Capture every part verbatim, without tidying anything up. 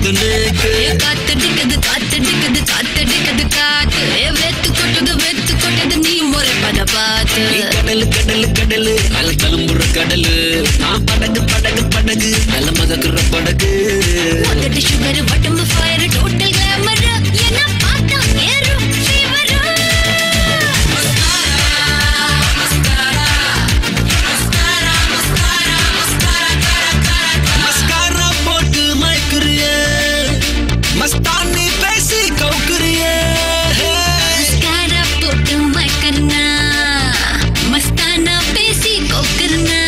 लेके காத்தடிக்குது காத்தடிக்குது காத்தடிக்குது காத்து வெத்து கொட்டுது வெத்து கொட்டுது நீ முறை பத பார்த்து கடல் கடல் கடல் அல தழும்புற கடல் நான் படகு படகு படகு அல மதக்குற படகு உதட்டு சுகர் உடம்பு ஃபயர் டோட்டல் கிளாமர் என்ன பார்த்தா ஏறும் ஃபீவர் मस्तानी पैसी कौकरिए मस्कारा पोट मैं करना मस्ताना पैसी को करना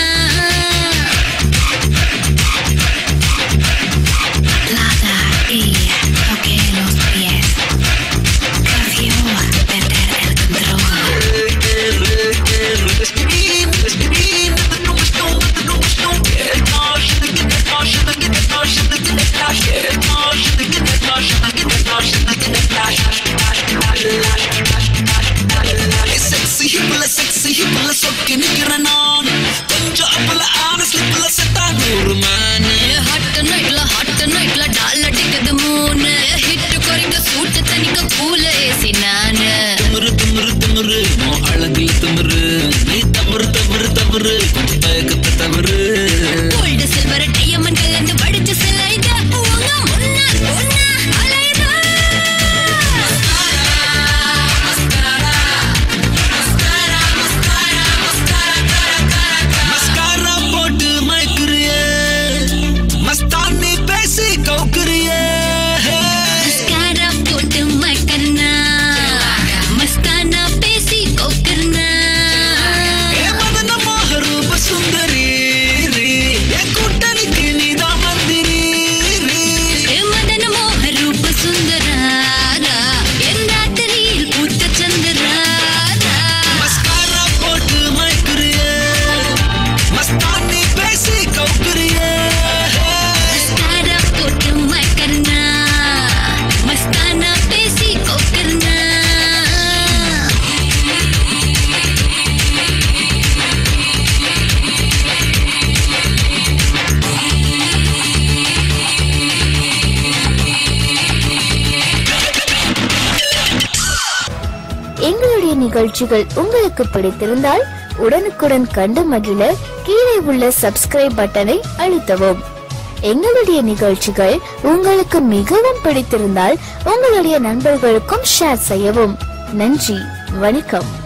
Lada y toque los pies Cafio perder el Sexy hipla sexy hipla sokke nikiranan konja apla honestly pla setanur man hot night la hot night la dal tikad moon hit koringa suit tanika cool ac nan tumru tumru tumru mo alagil tumru nee tavru tavru tavru konja tayakatha tavru gold silver diamond and vadichu silaida unga munna munna alaida எங்களுடைய நிகழ்ச்சிகள் உங்களுக்கு பிடித்திருந்தால் உடனுக்குடன் கண்டு மகிழ கீழே உள்ள subscribe பட்டனை அழுத்தவும். எங்களுடைய நிகழ்ச்சிகள் உங்களுக்கு மிகவும் பிடித்திருந்தால் உங்களுடைய நண்பர்களுக்கும் ஷேர் செய்யவும். நன்றி, வணக்கம்.